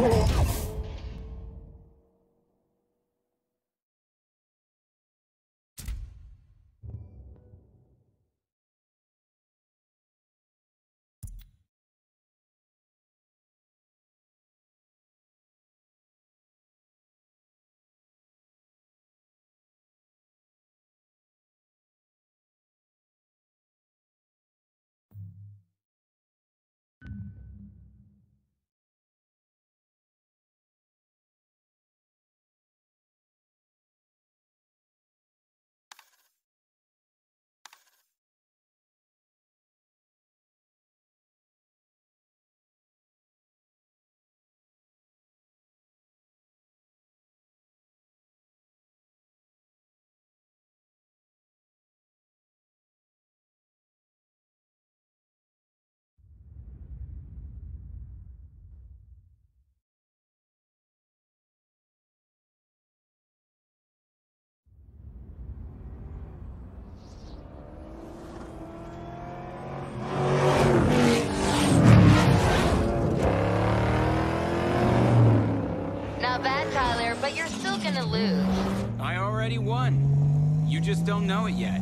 Not bad, Tyler, but you're still gonna lose. I already won. You just don't know it yet.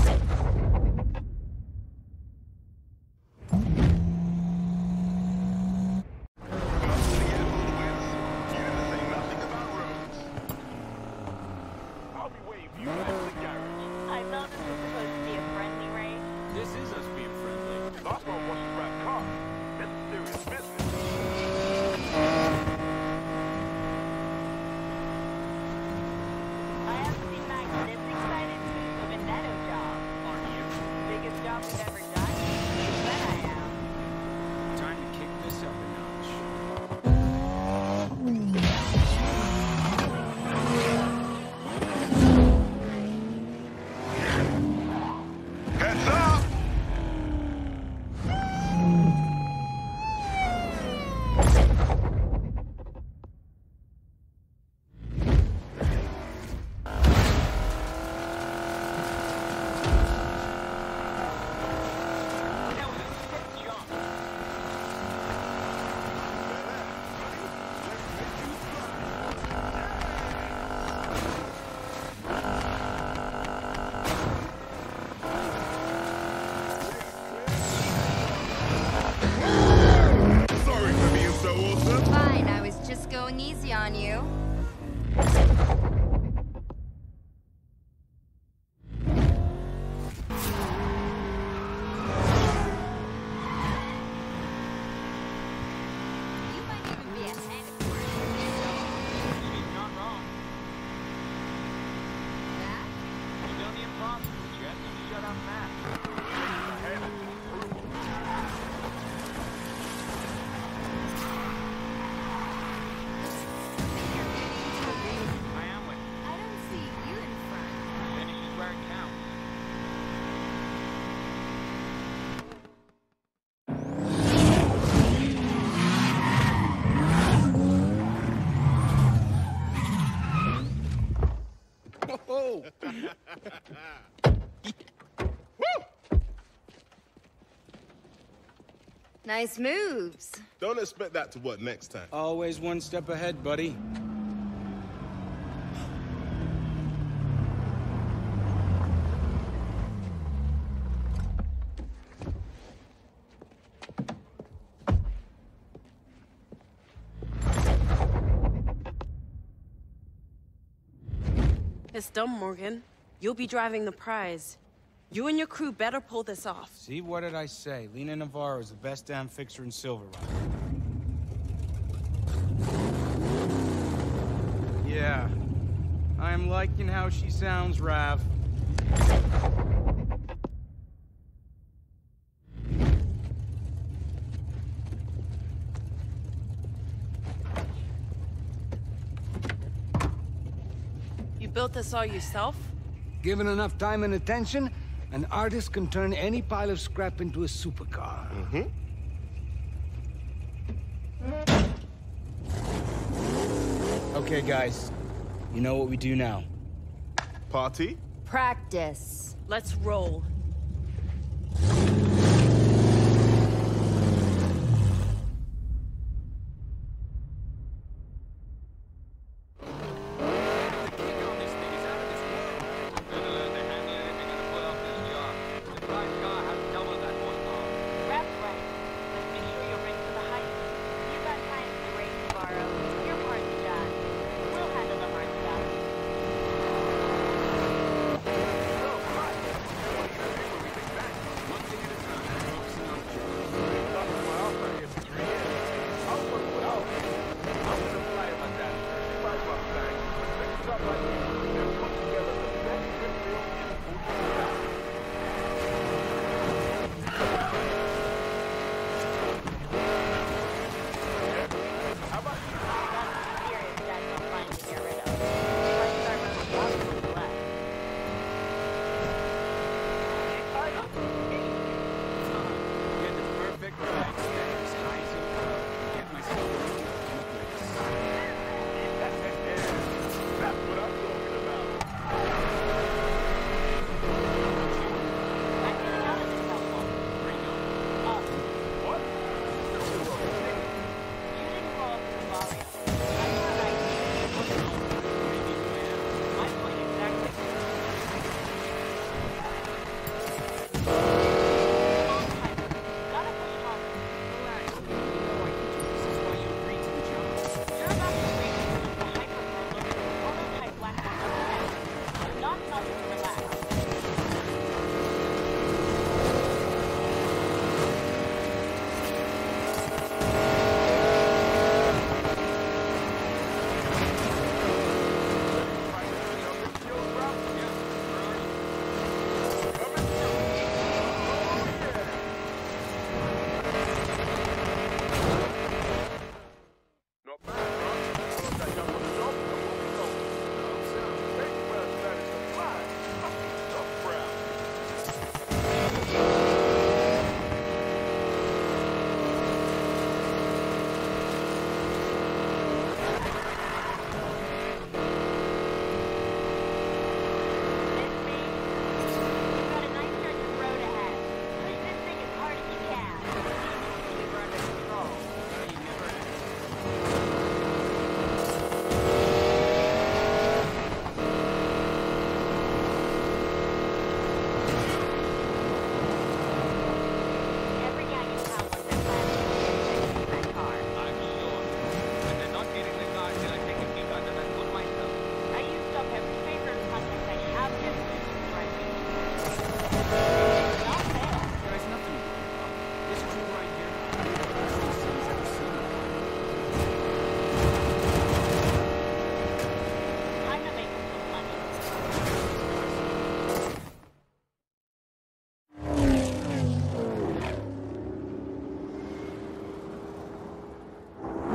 Going easy on you. Nice moves. Don't expect that to work next time. Always one step ahead, buddy. It's done, Morgan. You'll be driving the prize. You and your crew better pull this off. See, what did I say? Lena Navarro is the best damn fixer in Silver Rock. Yeah. I'm liking how she sounds, Rav. You built this all yourself? Given enough time and attention, an artist can turn any pile of scrap into a supercar. Okay, guys. You know what we do now. Party? Practice. Let's roll.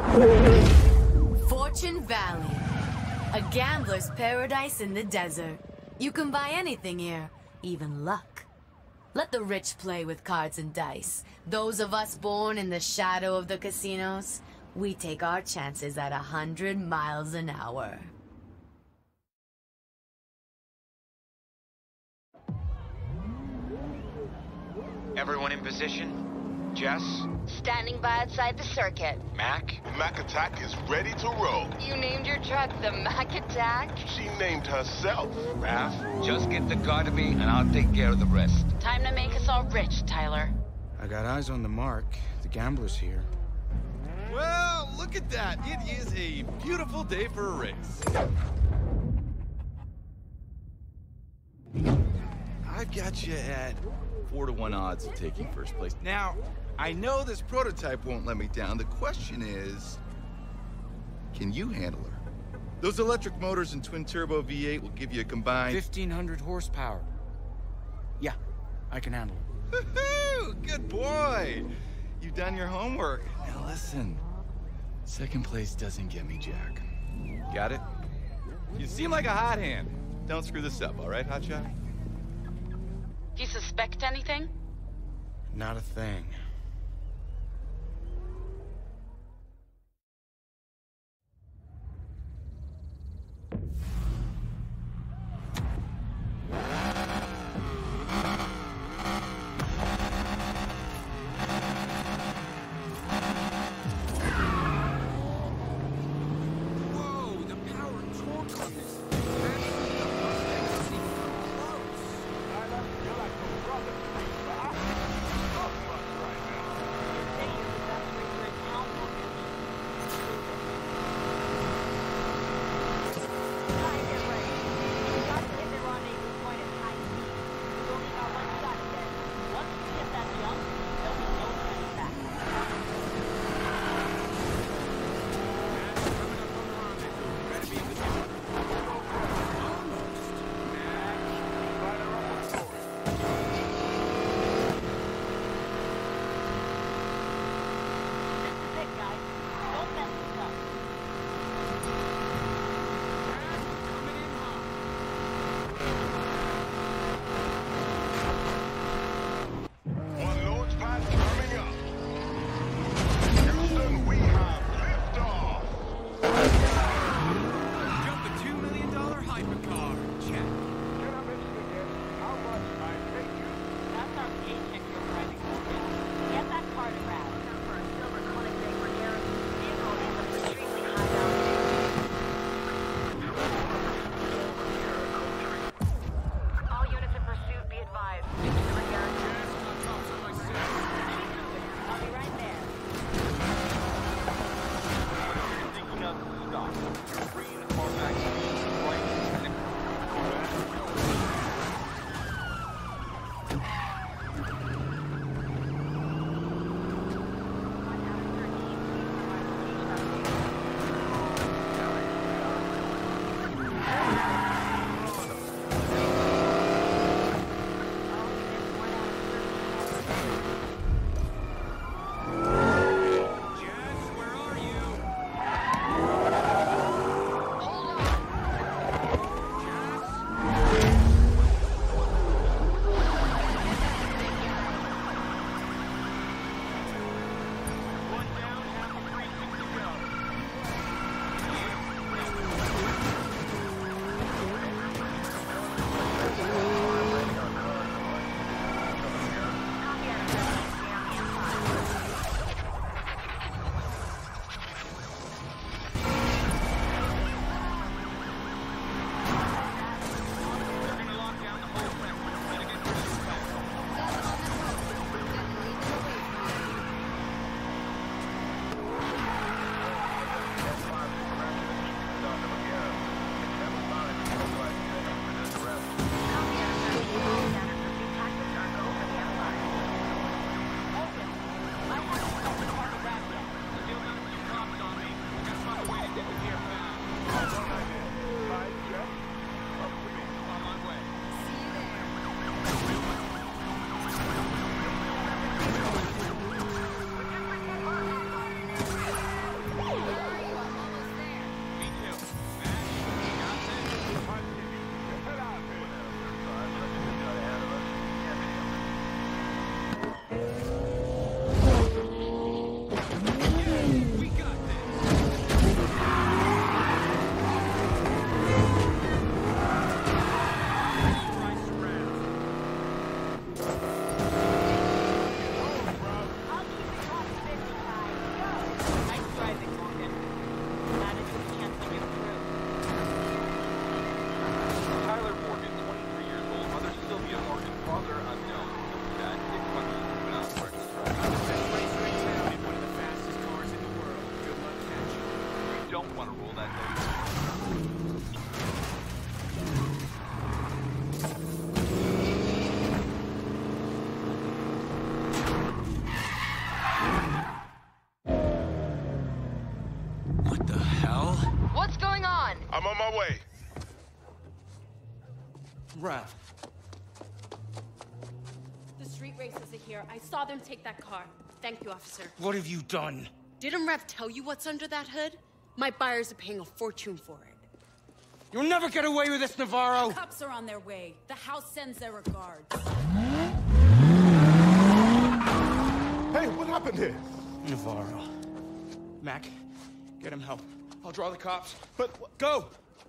Fortune Valley. A gambler's paradise in the desert. You can buy anything here, even luck. Let the rich play with cards and dice. Those of us born in the shadow of the casinos, we take our chances at 100 miles an hour. Everyone in position? Jess? Standing by outside the circuit. Mac? The Mac Attack is ready to roll. You named your truck the Mac Attack? She named herself. Raph? Just get the car to me and I'll take care of the rest. Time to make us all rich, Tyler. I got eyes on the mark. The gambler's here. Well, look at that. It is a beautiful day for a race. I've got you at 4-to-1 odds of taking first place. Now, I know this prototype won't let me down. The question is, can you handle her? Those electric motors and twin-turbo V8 will give you a combined... 1,500 horsepower. Yeah, I can handle it. Woohoo! Good boy! You've done your homework. Now listen, second place doesn't get me jack. Got it? You seem like a hot hand. Don't screw this up, all right, hotshot? Do you suspect anything? Not a thing. pull that thing. What the hell? What's going on? I'm on my way. Rav. The street racers are here. I saw them take that car. Thank you, officer. What have you done? Didn't Rev tell you what's under that hood? My buyers are paying a fortune for it. You'll never get away with this, Navarro! Cops are on their way. The house sends their regards. Hey, what happened here? Navarro. Mac, get him help. I'll draw the cops. But go!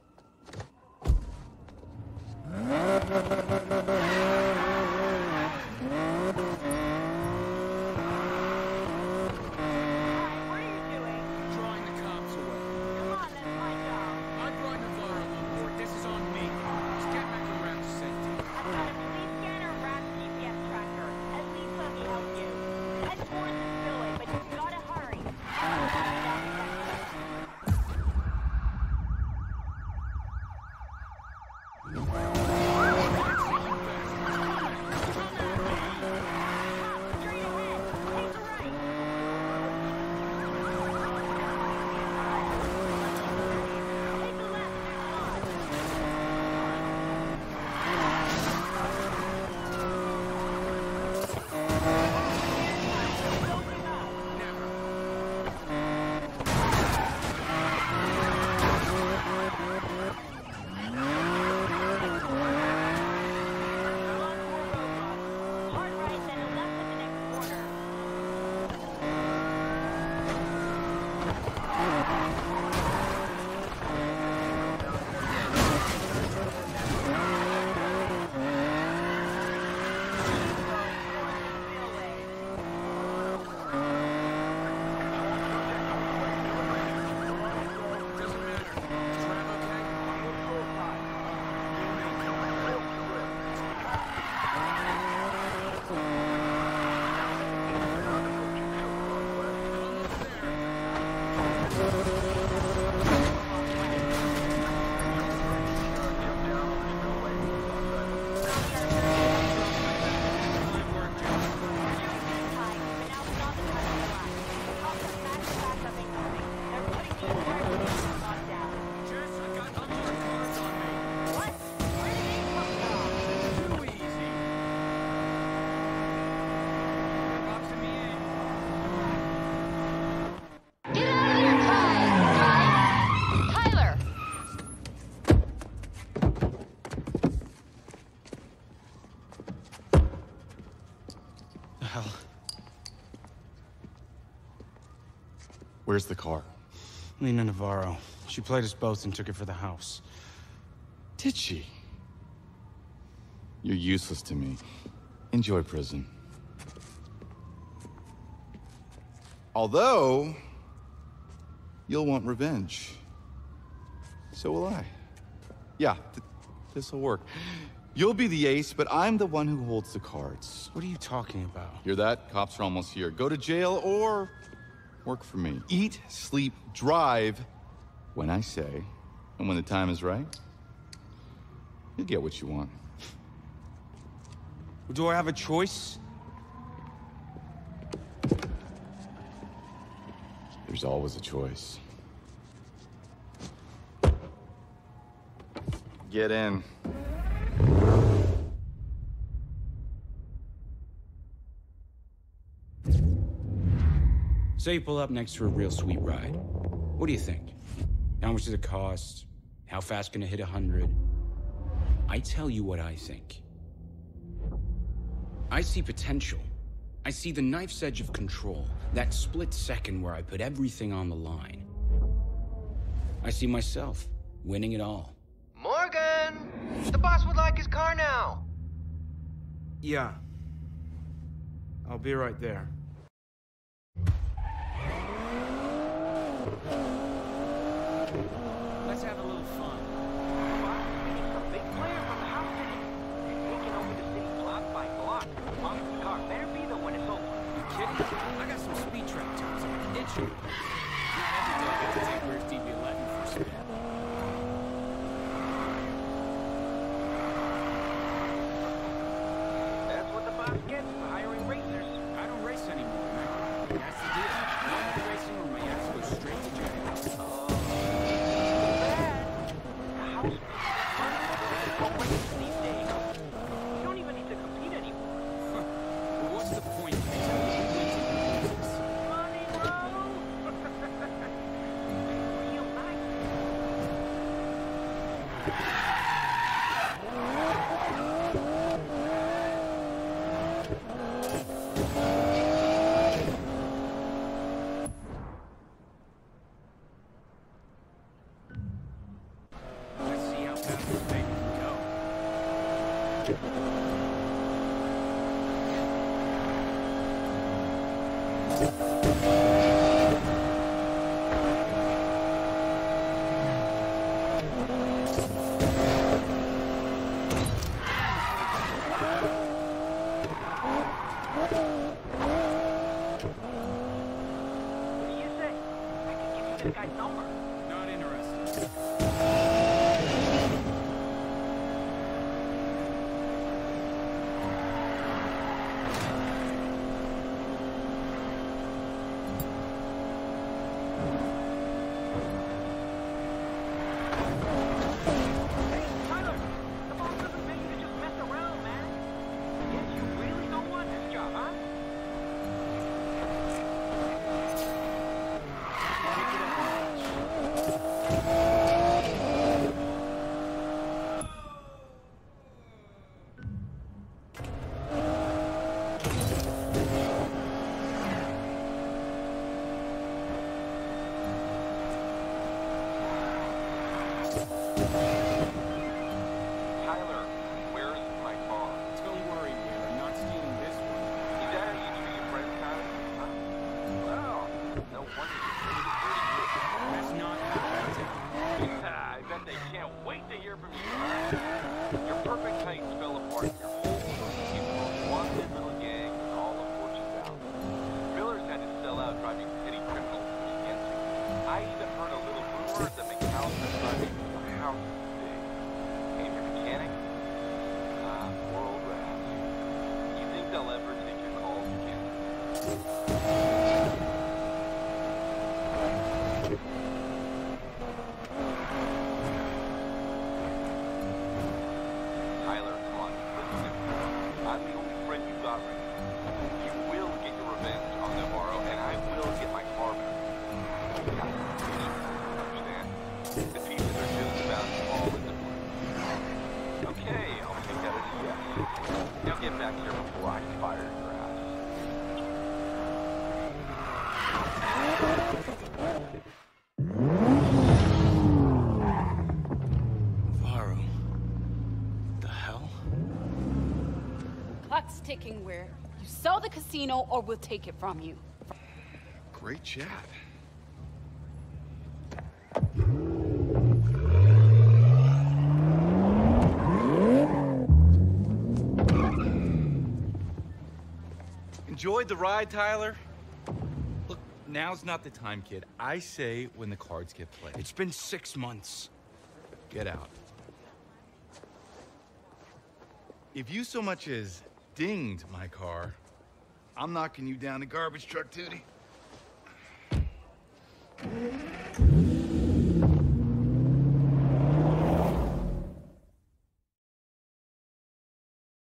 Drawing the cops away. Come on, that's my job. I brought Navarro on board. This is on me. Just get Mac around to safety. I've got a police scanner, RAS GPS tracker. At least let me help you. Head towards the spillway, but you gotta hurry. Straight ahead. Take the right. Take the left. Hard right, then a left at the next corner. Doesn't matter. Is Rav okay? Jess, I got unmarked cars on me. What? Where did they come from? Too easy. They're boxing me in. Get out of here, Ty! Tyler! The hell? Where's the car? Lena Navarro. She played us both and took it for the house. Did she? You're useless to me. Enjoy prison. Although, you'll want revenge. So will I. Yeah, this'll work. You'll be the ace, but I'm the one who holds the cards. What are you talking about? Hear that? Cops are almost here. Go to jail or work for me. Eat, sleep, drive when I say, and when the time is right, you'll get what you want. Do I have a choice? There's always a choice. Get in. Say you pull up next to a real sweet ride. What do you think? How much does it cost? How fast can it hit 100? I tell you what I think. I see potential. I see the knife's edge of control. That split second where I put everything on the line. I see myself winning it all. Morgan! The boss would like his car now. Yeah. I'll be right there. Let's have a little fun. A big player from the house city. They're taking over the city block by block. Mom's car better be there when it's over. You kidding? I got some speed trap tips I can ditch you. Not every day I get to take where's DB11 for That's the deal. No more racing or my ass goes straight to jail. These days. You don't even need to compete anymore. Well, what's the point? If you tell me who wins and who loses? Money, bro! Real nice. Let's see how fast this baby can go. What do you say? I can give you this guy's number. Not interested. Tyler, the boss doesn't pay you to just mess around, man. Yes, you really don't want this job, huh? Tyler, where's my car? Don't worry, Will. I'm not stealing this one. Is that how you treat your friends, Tyler? Huh? Well, no wonder you're pretty good. That's not how it went down. I bet they can't wait to hear from you. Your perfect heights fell apart. Your whole team came from one little gang with all the fortunes out. Millers had to sell out, driving petty criminals against you. I even heard a little rumor that McAllister's driving your house today. Came your mechanic? World rats. You think they'll ever take your calls again? Tyler, come on, listen to me. I'm the only friend you got right now. You will get your revenge on Navarro, and I will get my car back. You got to understand? The pieces are just about to fall into place. Okay, I'll take that as a yes. Now get back here before I fire your ass. Varro. The hell? Clock's ticking, Weir. You sell the casino or we'll take it from you. Great chat. Enjoyed the ride, Tyler? Look, now's not the time, kid. I say when the cards get played. It's been 6 months. Get out. If you so much as dinged my car, I'm knocking you down the garbage truck, Tootie.